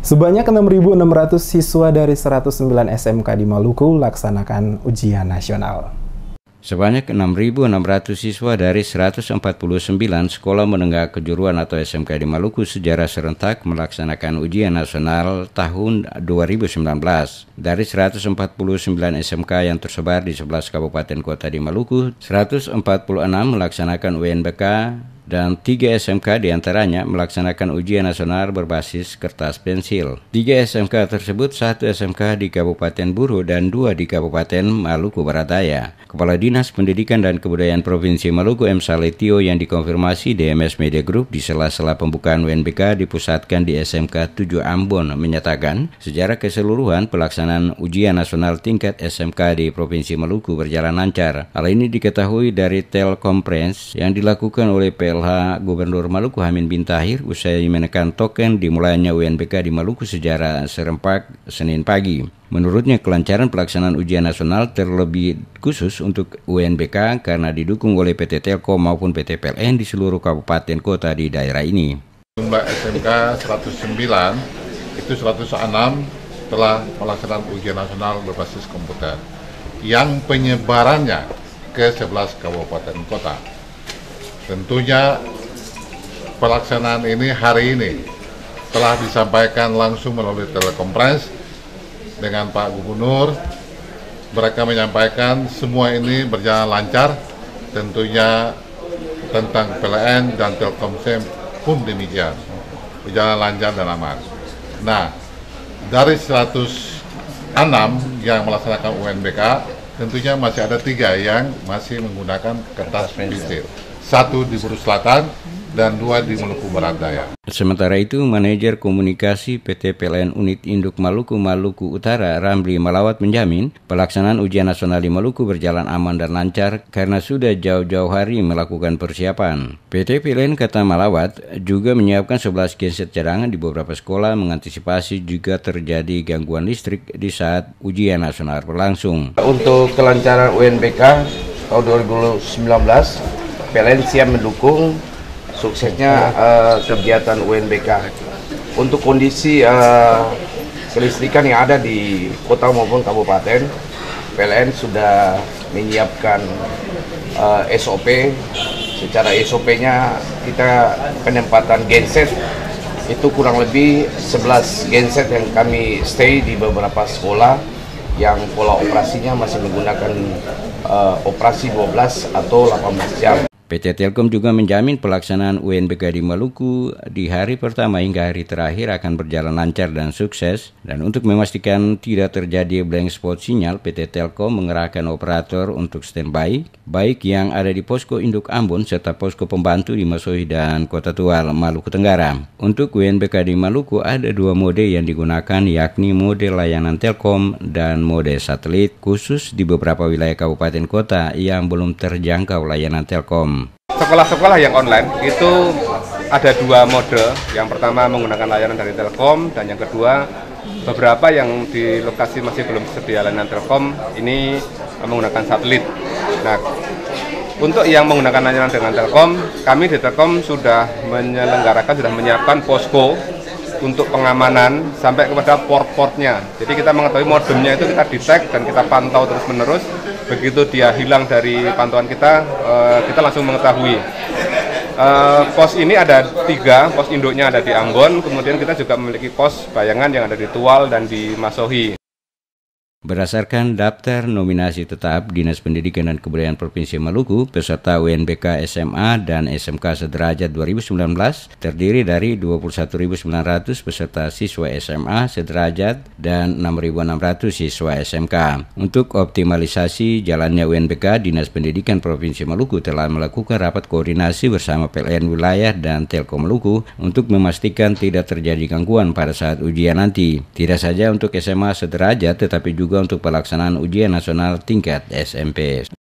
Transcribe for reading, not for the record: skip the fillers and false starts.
Sebanyak 6.600 siswa dari 109 SMK di Maluku laksanakan ujian nasional. Sebanyak 6.600 siswa dari 149 sekolah menengah kejuruan atau SMK di Maluku secara serentak melaksanakan ujian nasional tahun 2019. Dari 149 SMK yang tersebar di 11 kabupaten kota di Maluku, 146 melaksanakan UNBK dan 3 SMK diantaranya melaksanakan ujian nasional berbasis kertas pensil. 3 SMK tersebut, 1 SMK di Kabupaten Buru dan 2 di Kabupaten Maluku Barat Daya. Kepala Dinas Pendidikan dan Kebudayaan Provinsi Maluku M. Saletio yang dikonfirmasi DMS Media Group di sela-sela pembukaan UNBK dipusatkan di SMK 7 Ambon menyatakan secara keseluruhan pelaksanaan ujian nasional tingkat SMK di Provinsi Maluku berjalan lancar. Hal ini diketahui dari telekonferensi yang dilakukan oleh PLH Gubernur Maluku Hamid bin Tahir usai menekan token dimulainya UNBK di Maluku secara serempak Senin pagi. Menurutnya kelancaran pelaksanaan ujian nasional terlebih khusus untuk UNBK karena didukung oleh PT Telkom maupun PT PLN di seluruh kabupaten kota di daerah ini. Jumlah SMK 109 itu 106 telah melaksanakan ujian nasional berbasis komputer yang penyebarannya ke 11 kabupaten kota. Tentunya pelaksanaan ini hari ini telah disampaikan langsung melalui telekonferensi dengan Pak Gubernur. Mereka menyampaikan semua ini berjalan lancar, tentunya tentang PLN dan Telkomsel pun demikian, berjalan lancar dan aman. Nah, dari 106 yang melaksanakan UNBK, tentunya masih ada 3 yang masih menggunakan kertas pensil. 1 di Buru Selatan dan 2 di Maluku Barat Daya. Sementara itu, Manajer Komunikasi PT PLN Unit Induk Maluku Utara, Ramli Malawat menjamin pelaksanaan ujian nasional di Maluku berjalan aman dan lancar karena sudah jauh-jauh hari melakukan persiapan. PT PLN, kata Malawat, juga menyiapkan 11 genset cadangan di beberapa sekolah mengantisipasi juga terjadi gangguan listrik di saat ujian nasional berlangsung. Untuk kelancaran UNBK tahun 2019, PLN siap mendukung suksesnya kegiatan UNBK. Untuk kondisi kelistrikan yang ada di kota maupun kabupaten, PLN sudah menyiapkan SOP. Secara SOP-nya kita penempatan genset itu kurang lebih 11 genset yang kami stay di beberapa sekolah yang pola operasinya masih menggunakan operasi 12 atau 18 jam. PT Telkom juga menjamin pelaksanaan UNBK di Maluku di hari pertama hingga hari terakhir akan berjalan lancar dan sukses. Dan untuk memastikan tidak terjadi blank spot sinyal, PT Telkom mengerahkan operator untuk standby, baik yang ada di posko induk Ambon serta posko pembantu di Masohi dan Kota Tual, Maluku Tenggara. Untuk UNBK di Maluku ada 2 mode yang digunakan, yakni mode layanan Telkom dan mode satelit, khusus di beberapa wilayah kabupaten kota yang belum terjangkau layanan Telkom. Sekolah-sekolah yang online itu ada 2 mode. Yang pertama menggunakan layanan dari Telkom, dan yang kedua beberapa yang di lokasi masih belum tersedia layanan Telkom ini menggunakan satelit. Nah, untuk yang menggunakan layanan dengan Telkom, kami di Telkom sudah menyiapkan posko untuk pengamanan sampai kepada port-portnya. Jadi kita mengetahui modemnya itu kita detect dan kita pantau terus-menerus. Begitu dia hilang dari pantauan kita, kita langsung mengetahui. Pos ini ada 3, pos induknya ada di Ambon, kemudian kita juga memiliki pos bayangan yang ada di Tual dan di Masohi. Berdasarkan daftar nominasi tetap Dinas Pendidikan dan Kebudayaan Provinsi Maluku, peserta UNBK SMA dan SMK sederajat 2019 terdiri dari 21.900 peserta siswa SMA sederajat dan 6.600 siswa SMK. Untuk optimalisasi jalannya UNBK, Dinas Pendidikan Provinsi Maluku telah melakukan rapat koordinasi bersama PLN Wilayah dan Telkom Maluku untuk memastikan tidak terjadi gangguan pada saat ujian nanti. Tidak saja untuk SMA sederajat, tetapi juga untuk pelaksanaan ujian nasional tingkat SMP.